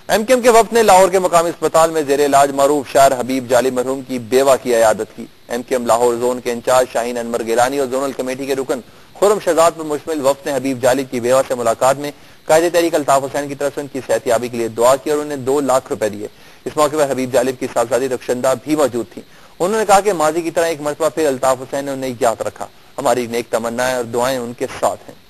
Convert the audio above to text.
MQM के वफ्द ने लाहौर के मकामी अस्पताल में जेर इलाज मरूफ शायर हबीब जालिब मरहूम की बेवा की इयादत की। MQM लाहौर जोन के इंचार्ज शाहीन, अनवर, गिलानी और जोनल कमेटी के रुकन खुर्रम शहजाद पर मुश्तमिल वफ्द ने हबीब जालिब की बेवा से मुलाकात में कायदे तहरीक अल्ताफ हुसैन की तरफ से उनकी सेहतयाबी के लिए दुआ की और उन्हें 2 लाख रुपए दिए। इस मौके पर हबीब जालिब की साहबजादी रखसिंदा भी मौजूद थी। उन्होंने कहा कि माजी की तरह एक मरतबा फिर अल्ताफ हुसैन ने उन्हें याद रखा। हमारी नेक तमन्नाएं और दुआएं उनके साथ हैं।